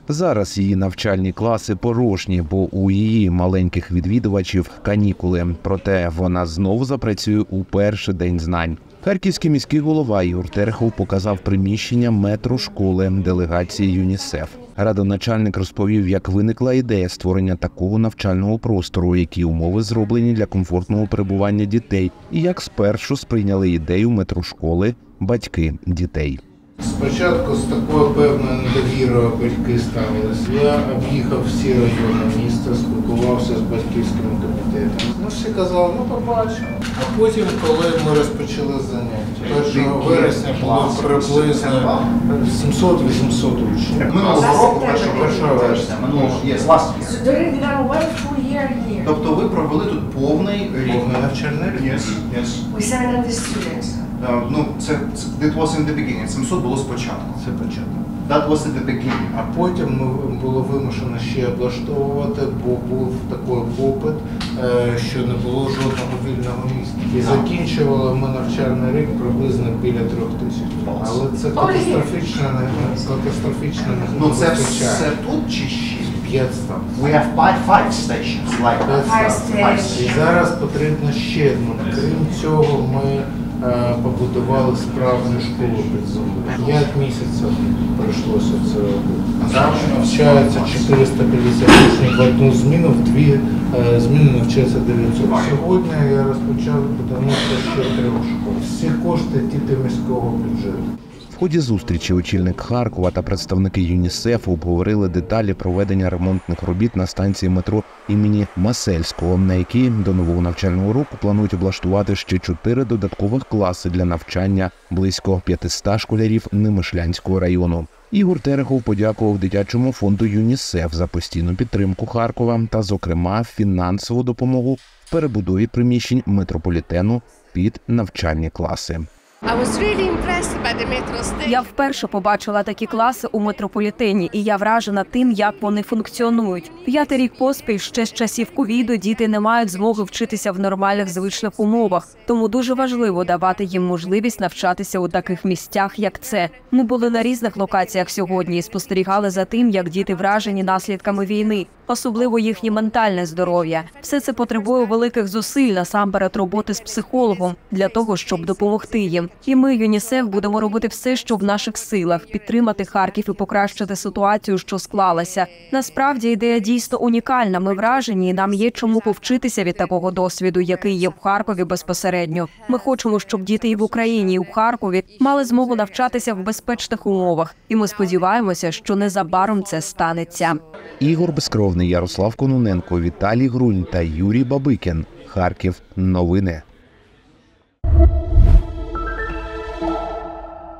Зараз її навчальні класи порожні, бо у її маленьких відвідувачів канікули. Проте вона знову запрацює у перший день знань. Харківський міський голова Ігор Терехов показав приміщення метрошколи делегації ЮНІСЕФ. Радоначальник розповів, як виникла ідея створення такого навчального простору, які умови зроблені для комфортного перебування дітей, і як спершу сприйняли ідею метрошколи батьки дітей. Спочатку з такою певною недовірою батьки ставилися. Я об'їхав всі райони міста, спілкувався з батьківським комітетом. Всі казали, побачимо. А потім, коли ми розпочали заняття, 1 вересня було приблизно 700-800 учнів. Минулого року, 1 вересня. Тобто ви провели тут повний рік? Повний навчальний рік. It was in the beginning. 700 було спочатку. Це початок. That was in the beginning. А потім було вимушено ще облаштовувати, бо був такий попит, що не було жодного вільного місця. І закінчували ми навчальний рік приблизно біля 3000. Але це катастрофічно не Ну це все тут чи ще? 500. We have five stations. І зараз потрібно ще одну. Крім цього, ми побудували справжню школу під землею. 5 місяців прийшлося це робити. Навчається 450 учнів в одну зміну, в 2 зміни навчається 900. Сьогодні я розпочав будівництво ще 3 школ. Всі кошти тільки міського бюджету. В ході зустрічі очільник Харкова та представники ЮНІСЕФ обговорили деталі проведення ремонтних робіт на станції метро імені Масельського, на якій до нового навчального року планують облаштувати ще 4 додаткових класи для навчання близько 500 школярів Немишлянського району. Ігор Терехов подякував дитячому фонду ЮНІСЕФ за постійну підтримку Харкова та, зокрема, фінансову допомогу в перебудові приміщень метрополітену під навчальні класи. Я вперше побачила такі класи у метрополітені, і я вражена тим, як вони функціонують. 5-й рік поспіль, ще з часів ковіду, діти не мають змоги вчитися в нормальних звичних умовах. Тому дуже важливо давати їм можливість навчатися у таких місцях, як це. Ми були на різних локаціях сьогодні і спостерігали за тим, як діти вражені наслідками війни, особливо їхнє ментальне здоров'я. Все це потребує великих зусиль, насамперед роботи з психологом, для того, щоб допомогти їм. І ми, ЮНІСЕФ, будемо робити все, що в наших силах, підтримати Харків і покращити ситуацію, що склалася. Насправді, ідея дійсно унікальна. Ми вражені, і нам є чому повчитися від такого досвіду, який є в Харкові безпосередньо. Ми хочемо, щоб діти і в Україні, і в Харкові мали змогу навчатися в безпечних умовах. І ми сподіваємося, що незабаром це станеться. Ігор Безкровний, Ярослав Кононенко, Віталій Грунь та Юрій Бабикін. Харків. Новини.